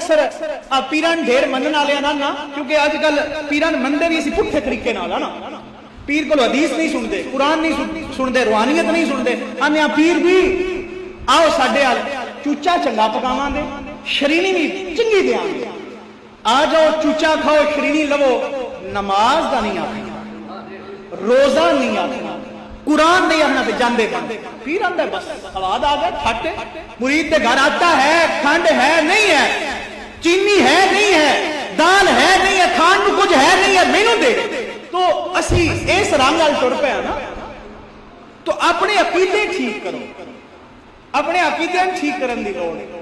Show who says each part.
Speaker 1: अक्सर पीरां ढेर मनण वाले ना, क्योंकि अजकल पीरां मनते भी असीं पुट्ठे तरीके नाल है ना। पीर को हदीस नहीं सुनते, कुरान नहीं सुनते, रूहानियत नहीं सुनते। आने पीर भी आओ साडे अल चूचा चंगा पकावांगे, शरीनी भी चंगी देंगे। आ जाओ चूचा खाओ शरीनी लवो, नमाज का नहीं आखना, रोजा नहीं आखना, कुरान नहीं आखना, तो जाते बनते। पीर आंदा बस सवाद आ गया, खट मुरीद के घर आता है, खंड है नहीं है, चीनी है नहीं है, दाल है नहीं है, खान को कुछ है नहीं है, मैनू दे। तो असी इस रंग नाल टुर पे ना, तो अपने अकीदे ठीक करो, अपने अकीदे ठीक करने की लोड़ है।